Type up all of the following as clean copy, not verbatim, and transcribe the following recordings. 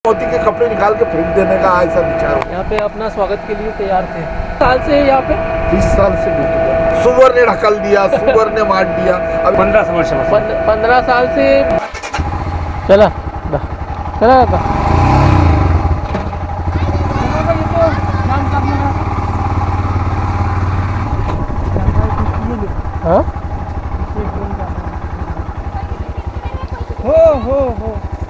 मोदी के कपड़े निकाल के फेंक देने का ऐसा विचार। यहाँ पे अपना स्वागत के लिए तैयार थे। साल से यहाँ पे 30 साल से ड्यूटी। सुअर ने ढकल दिया, सुअर ने मार दिया। अब 15 साल से चला चला हाँ हो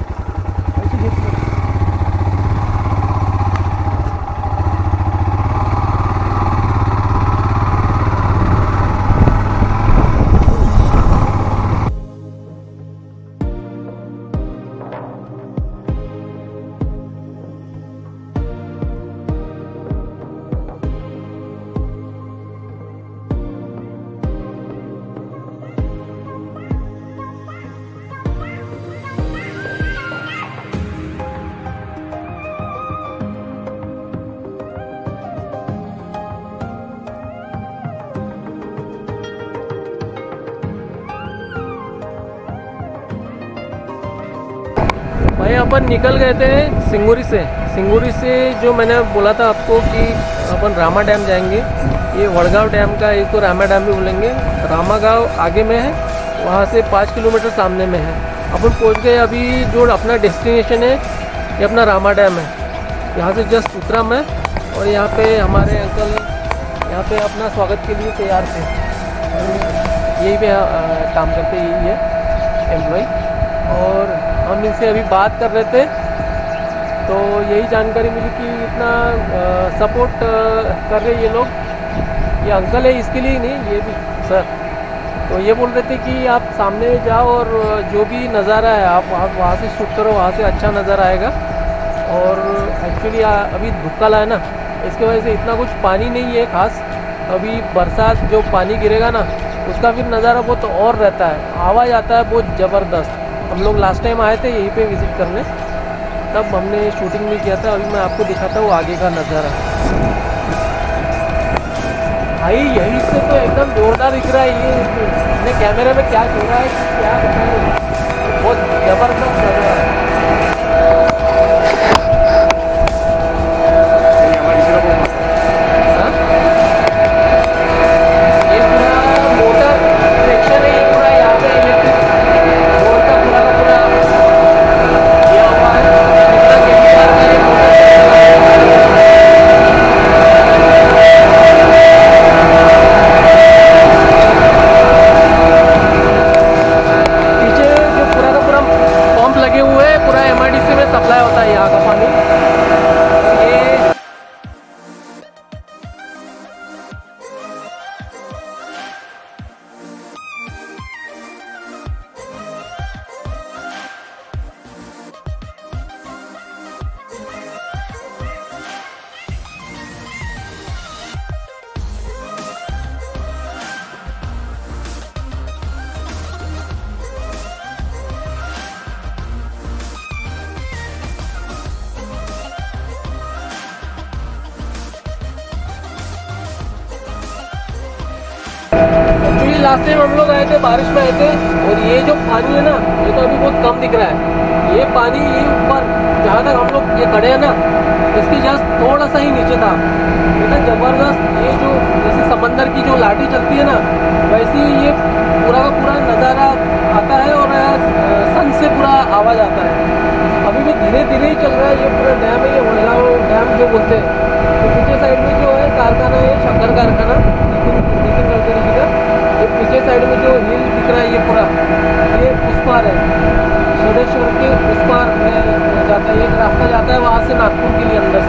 भाई अपन निकल गए थे सिंगुरी से जो मैंने बोला था आपको कि अपन रामा डैम जाएंगे। ये वड़गांव डैम का एक तो रामा डैम भी बोलेंगे। रामा गांव आगे में है, वहाँ से 5 किलोमीटर सामने में है। अपन पहुँच गए। अभी जो अपना डेस्टिनेशन है ये अपना रामा डैम है। यहाँ से जस्ट उतरा मैं और यहाँ पे हमारे अंकल यहाँ पे अपना स्वागत के लिए तैयार थे। यही पे काम करते यही है एम्प्लॉय। और हम इनसे अभी बात कर रहे थे तो यही जानकारी मिली कि इतना सपोर्ट कर रहे ये लोग। ये अंकल है इसके लिए नहीं, ये भी सर। तो ये बोल रहे थे कि आप सामने जाओ और जो भी नज़ारा है आप वहाँ से शूट करो, वहाँ से अच्छा नज़ारा आएगा। और एक्चुअली अभी धुक्कल है ना, इसके वजह से इतना कुछ पानी नहीं है खास। अभी बरसात जो पानी गिरेगा ना उसका फिर नज़ारा बहुत और रहता है, आवाज़ आता है बहुत ज़बरदस्त। हम लोग लास्ट टाइम आए थे यहीं पे विज़िट करने, तब हमने शूटिंग भी किया था। अभी मैं आपको दिखाता हूँ आगे का नज़ारा। भाई यहीं से तो एकदम जोरदार दिख रहा है। ये अपने कैमरे में क्या हो रहा है क्या बताएं, बहुत ज़बरदस्त नज़ारा है। एक्चुअली लास्ट टाइम हम लोग आए थे, बारिश में आए थे। और ये जो पानी है ना ये तो अभी बहुत कम दिख रहा है। ये पानी ये ऊपर जहाँ तक हम लोग ये खड़े हैं ना इसकी जस्ट थोड़ा सा ही नीचे था। इतना ज़बरदस्त ये जो जैसे समंदर की जो लाठी चलती है ना वैसे ही ये पूरा का पूरा नज़ारा आता है और सन से पूरा आवाज़ आता है। अभी भी धीरे धीरे ही चल रहा है। ये पूरा डैम है, ये वड़गांव डैम जो बोलते हैं। तो पीछे साइड में जो है कारखाना है, शक्कर कारखाना नितिन गडकरी जी का। ये पीछे साइड में जो हिल दिख रहा है ये पूरा ये उस पार है, षडेश्वर के उस पार में जाता है। एक रास्ता जाता है वहाँ से नागपुर के लिए अंदर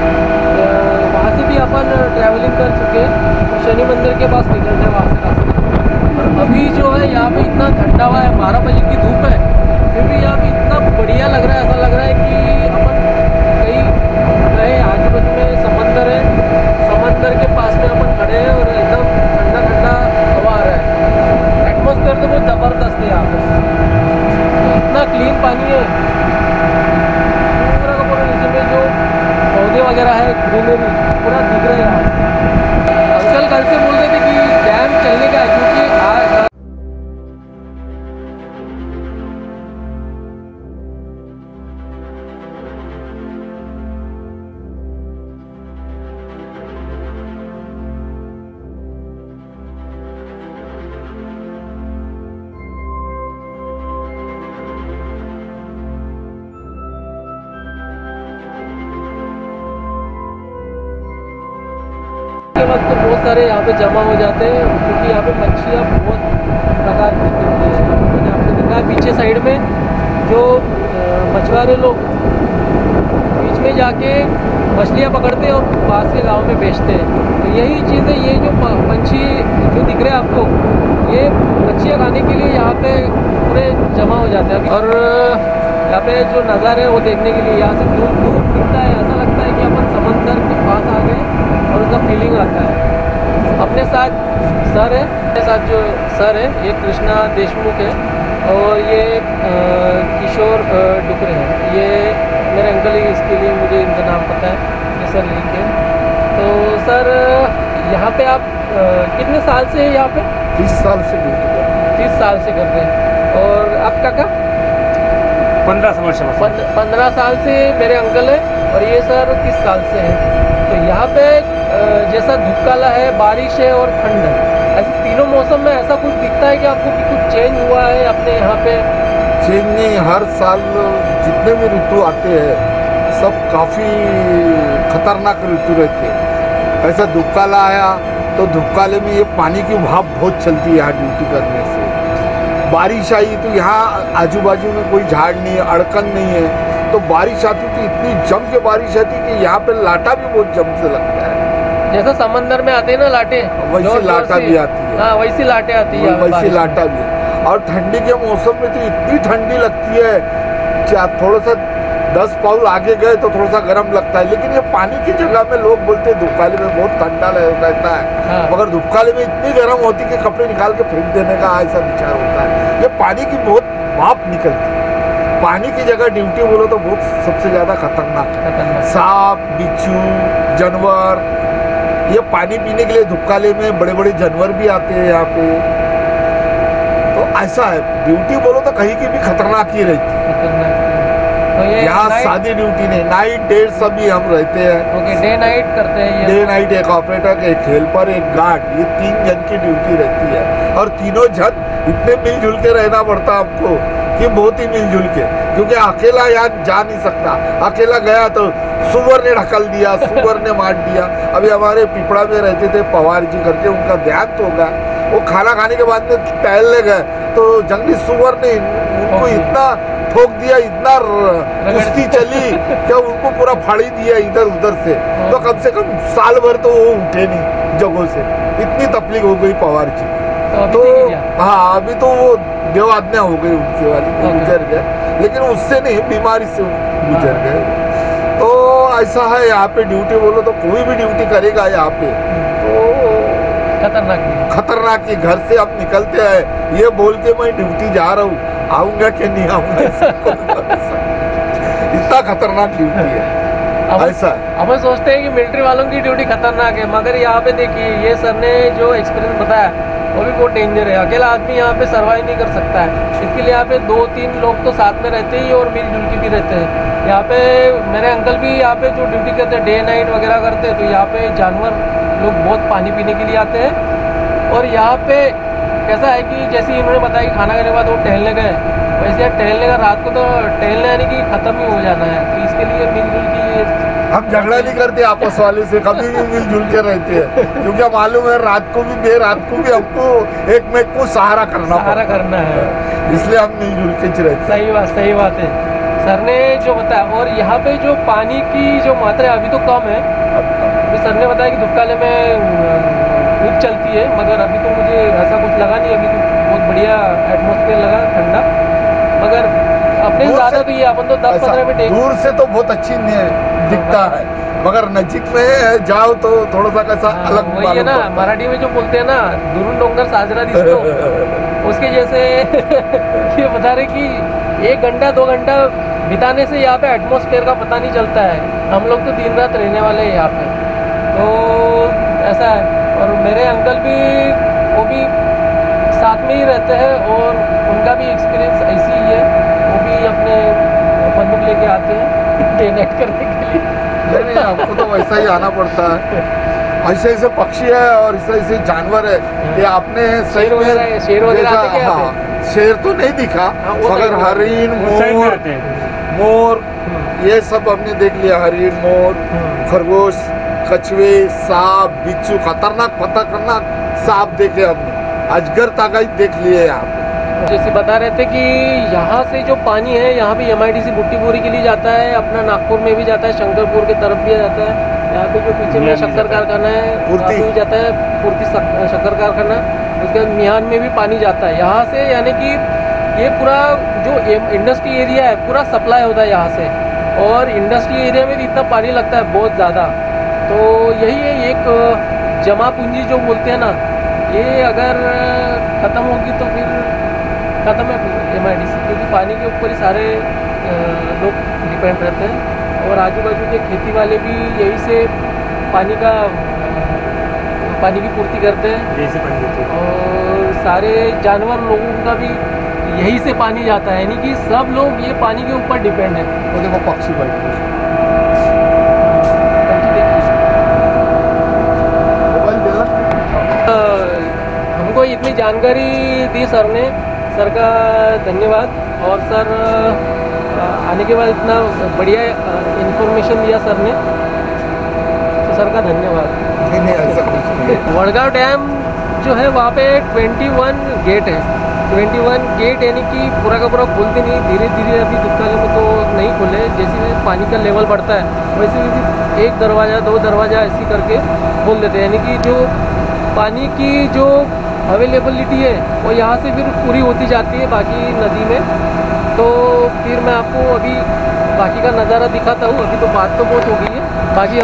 से। वहाँ से भी अपन ट्रैवलिंग कर चुके हैं। शनि मंदिर के पास निकलते हैं वहाँ से रास्ता। और अभी जो है यहाँ पे इतना ठंडा हुआ है, 12 बजे की धूप है, फिर भी यहाँ पे इतना बढ़िया लग रहा है। ऐसा लग रहा है कि अपन कहीं रहे, आजू बाजू में समंदर है, समंदर के पास में अपन खड़े हैं और एकदम ठंडा ठंडा हवा आ रहा है। एटमॉस्फेयर तो बहुत ज़बरदस्त है यहाँ पे। इतना क्लीन पानी है, पूरा का पूरा नीचे में जो पौधे वगैरह है ग्रीनरी पूरा दिख रहा है यहाँ। अंकल कल से बोल रहे थे कि डैम चलने का है क्योंकि के वक्त तो बहुत सारे यहाँ पे जमा हो जाते हैं, क्योंकि यहाँ पे मच्छलियाँ बहुत प्रकार की मिलती है। मैंने आपको दिखा पीछे साइड में जो मछुआरे लोग बीच में जाके मछलियाँ पकड़ते हैं और पास के गांव में बेचते हैं। तो यही चीज़ें, ये जो पंछी जो दिख रहे हैं आपको, ये मच्छलियाँ खाने के लिए यहाँ पे पूरे जमा हो जाते हैं। और यहाँ पे जो नज़ारा है वो देखने के लिए यहाँ से दूर दूर दिखता है, ऐसा लगता है कि अपन समंदर के पास आ गए और उसका फीलिंग आता है। अपने साथ सर है, अपने साथ जो सर है ये कृष्णा देशमुख है और ये किशोर डुकरे हैं। ये मेरे अंकल ही, इसके लिए मुझे इनका नाम पता है, ये सर लिंक है। तो सर यहाँ पे आप कितने साल से हैं यहाँ पे? 30 साल से ड्यूटी कर रहे हैं। 30 साल से कर रहे हैं। और आप काका? 15 साल से मेरे अंकल है और ये सर 30 साल से हैं। तो यहाँ पे जैसा धूपकाला है, बारिश है और ठंड है, ऐसे तीनों मौसम में ऐसा कुछ दिखता है कि आपको कि कुछ चेंज हुआ है अपने यहाँ पे? चेंज नहीं, हर साल जितने भी ऋतु आते हैं सब काफ़ी खतरनाक ऋतु रहते हैं। ऐसा धूपकाला आया तो धूपकाले में ये पानी की भाप बहुत चलती है यहाँ ड्यूटी करने से। बारिश आई तो यहाँ आजू बाजू में कोई झाड़ नहीं है, अड़कन नहीं है, तो बारिश आती तो इतनी जम के बारिश आती कि यहाँ पे लाटा भी बहुत जम से लगता है। जैसा समंदर में आते हैं ना लाटे, वैसे लाटा भी आती है। हाँ, वैसी लाटे आती है, वैसी लाटा भी है। और ठंडी के मौसम में तो इतनी ठंडी लगती है, क्या थोड़ा सा 10 पाउल आगे गए तो थोड़ा सा गर्म लगता है। लेकिन ये पानी की जगह में लोग बोलते हैं धूपकाले में बहुत ठंडा रहता है। हाँ। मगर धूपकाले में इतनी गर्म होती कि कपड़े निकाल के फेंक देने का ऐसा विचार होता है। ये पानी की बहुत भाप निकलती है। पानी की जगह ड्यूटी बोलो तो बहुत सबसे ज़्यादा खतरनाक है। सांप, बिच्छू, जानवर, ये पानी पीने के लिए धूपकाले में बड़े बड़े जानवर भी आते हैं यहाँ पे। तो ऐसा है, ड्यूटी बोलो तो कहीं की भी खतरनाक ही रहती है। तो यहाँ सादी ड्यूटी नहीं, नाइट डे सभी हम रहते हैं। ओके, डे नाइट करते हैं ये? डे नाइट, एक ऑपरेटर, एक हेल्पर, एक गार्ड, ये 3 जन की ड्यूटी रहती है। और तीनों जन इतने मिलजुल के रहना पड़ता है आपको कि बहुत ही मिलजुल के, क्योंकि अकेला यहाँ जा नहीं सकता। अकेला गया तो सुअर ने ढकल दिया, सुअर ने मार दिया। अभी हमारे पिपड़ा में रहते थे पवार जी करके, उनका देहांत हो गया। वो खाना खाने के बाद में टहलने गए तो जंगली सुअर ने उनको इतना ठोक दिया, इतना कुश्ती चली क्या उनको पूरा फाड़ी दिया इधर उधर से। तो कम से कम साल भर तो वो उठे नहीं जगहों से, इतनी तकलीफ हो गई पवार जी। तो हाँ, अभी तो वो देव आज्ञा हो गई उनके वाली, वो गुजर गए, लेकिन उससे नहीं, बीमारी से गुजर गए। तो ऐसा है यहाँ पे ड्यूटी बोलो तो कोई भी ड्यूटी करेगा यहाँ पे तो खतरनाक ही। घर से अब निकलते हैं ये बोल के मैं ड्यूटी जा रहा हूँ, आऊंगा कि नहीं आऊंगा इतना खतरनाक ड्यूटी है। ऐसा हम सोचते हैं कि मिलिट्री वालों की ड्यूटी खतरनाक है, मगर यहाँ पे देखिए ये सर ने जो एक्सपीरियंस बताया वो भी बहुत डेंजर है। अकेला आदमी यहाँ पे सर्वाइव नहीं कर सकता है, इसके लिए यहाँ पे 2-3 लोग तो साथ में रहते ही और मिलजुल के भी रहते हैं। यहाँ पे मेरे अंकल भी यहाँ पे जो ड्यूटी करते हैं, डे नाइट वगैरह करते हैं, तो यहाँ पे जानवर लोग बहुत पानी पीने के लिए आते हैं। और यहाँ पे कैसा है कि जैसे इन्होंने बताया कि खाना खाने के बाद वो टहलने गए, वैसे यार टहलने का रात को तो टहलने यानी कि ख़त्म ही हो जाना है। तो इसके लिए मिलजुल की हम झगड़ा नहीं करते आपस वाले से, कभी भी मिलजुल के रहते हैं, क्योंकि मालूम है रात को भी देर रात को भी हमको एक में को सहारा करना है, इसलिए हम मिलजुल के रहते हैं। सही बात है सर ने जो बताया। और यहाँ पे जो पानी की जो मात्रा अभी तो कम है, अभी सर ने बताया कि धूपकाले में खूब चलती है, मगर अभी तो मुझे ऐसा कुछ लगा नहीं। अभी तो बहुत बढ़िया एटमॉस्फेयर लगा, ठंडा। मगर अपने ज़्यादा तो ये अपन तो 10-15 मिनट दूर से तो बहुत अच्छी दिखता है, मगर नजीक में जाओ तो थोड़ा सा कैसा अलग। वही है ना, मराठी में जो बोलते हैं ना, दुरून डोंगर साजरा दिसतो, उसके जैसे ये बता रहे कि 1 घंटा 2 घंटा बिताने से यहाँ पे एटमॉस्फेयर का पता नहीं चलता है। हम लोग तो दिन रात रहने वाले हैं यहाँ पे, तो ऐसा है। और मेरे अंकल भी, वो भी साथ में ही रहते हैं और उनका भी एक्सपीरियंस ऐसी ही है। वो भी अपने बंदूक लेके आते हैं डे नाइट करने के लिए। नहीं, आपको तो वैसा ही आना पड़ता है। ऐसे ऐसे पक्षी है और ऐसे ऐसे जानवर है कि आपने सही में शेर तो नहीं दिखा, मगर हरिन, मोर, ये सब हमने देख लिया। हरिन, मोर, खरगोश, कछुए, सांप, बिच्छू, खतरनाक सांप देखे हमने, अजगर ताकत देख लिए यहाँ पे। जैसे बता रहे थे कि यहाँ से जो पानी है यहाँ भी MIDC बुट्टीपुरी के लिए जाता है, अपना नागपुर में भी जाता है, शंकरपुर की तरफ भी जाता है, यहाँ पे जो पीछे में शक्कर कारखाना है वहाँ पे भी जाता है, पूर्ति शक्कर कारखाना, उसके बाद मिहान में भी पानी जाता है यहाँ से। यानी कि ये पूरा जो इंडस्ट्री एरिया है पूरा सप्लाई होता है यहाँ से, और इंडस्ट्री एरिया में भी इतना पानी लगता है बहुत ज़्यादा। तो यही है एक जमा पूंजी जो बोलते हैं ना, ये अगर ख़त्म होगी तो फिर ख़त्म है MIDC, क्योंकि पानी के ऊपर ही सारे लोग डिपेंड रहते हैं, और आजू बाजू के खेती वाले भी यही से पानी की पूर्ति करते हैं, यही से पानी देते हैं, और सारे जानवर लोगों का भी यही से पानी जाता है, यानी कि सब लोग ये पानी के ऊपर डिपेंड है। वो देखो पक्षी बैठे, हमको इतनी जानकारी दी सर ने, सर का धन्यवाद। और सर आने के बाद इतना बढ़िया इन्फॉर्मेशन दिया सर ने, तो सर का धन्यवाद। वड़गांव डैम जो है वहाँ पे 21 गेट है, 21 गेट, यानी कि पूरा का पूरा खुलते नहीं, धीरे धीरे अभी दुकानों में तो नहीं खुले, जैसे पानी का लेवल बढ़ता है वैसे भी 1 दरवाज़ा 2 दरवाज़ा ऐसी करके खोल देते हैं, यानी कि जो पानी की जो अवेलेबिलिटी है वो यहाँ से फिर पूरी होती जाती है बाकी नदी में। तो फिर मैं आपको अभी बाकी का नज़ारा दिखाता हूँ, अभी तो बात तो बहुत हो गई है बाकी।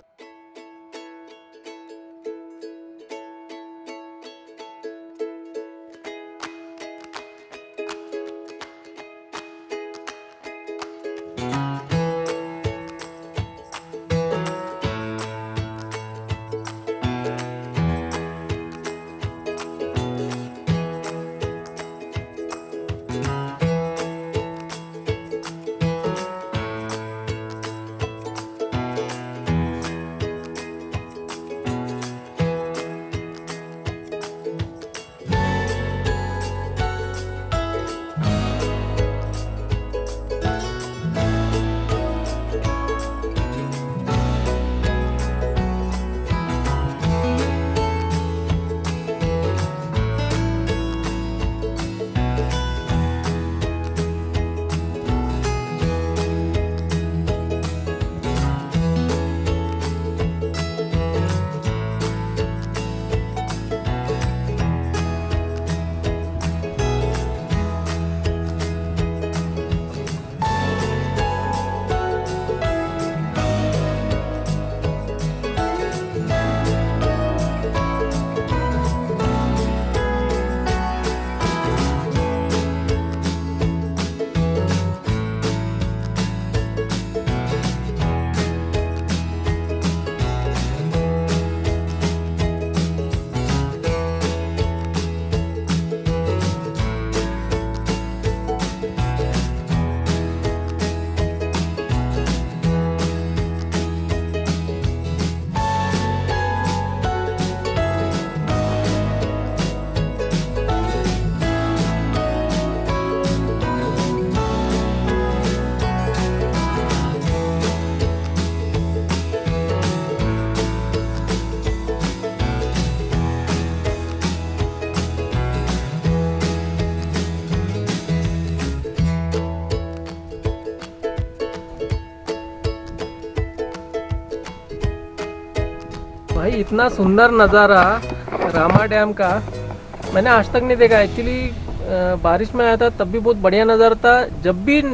भाई इतना सुंदर नज़ारा रामा डैम का मैंने आज तक नहीं देखा। एक्चुअली बारिश में आया था तब भी बहुत बढ़िया नज़ारा था। जब भी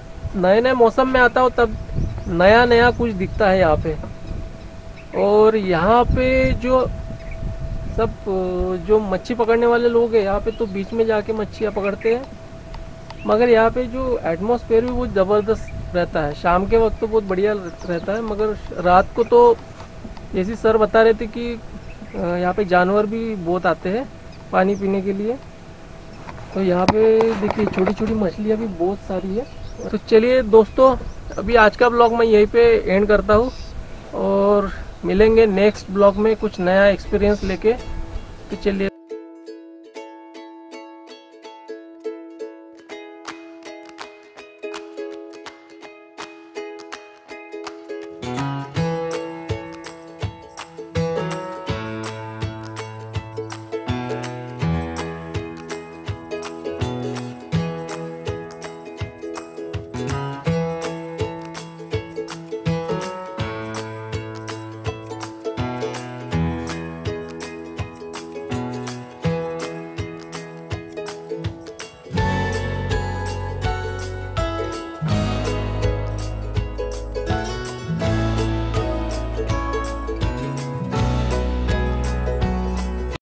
नए नए मौसम में आता हो तब नया नया कुछ दिखता है यहाँ पे। और यहाँ पे जो सब जो मच्छी पकड़ने वाले लोग हैं यहाँ पे तो बीच में जाके मच्छियाँ पकड़ते हैं, मगर यहाँ पे जो एटमॉस्फेयर भी बहुत ज़बरदस्त रहता है। शाम के वक्त तो बहुत बढ़िया रहता है, मगर रात को तो जैसे सर बता रहे थे कि यहाँ पे जानवर भी बहुत आते हैं पानी पीने के लिए। तो यहाँ पे देखिए छोटी छोटी मछलियाँ भी बहुत सारी है। तो चलिए दोस्तों, अभी आज का ब्लॉग मैं यहीं पे एंड करता हूँ और मिलेंगे नेक्स्ट ब्लॉग में कुछ नया एक्सपीरियंस लेके। तो चलिए।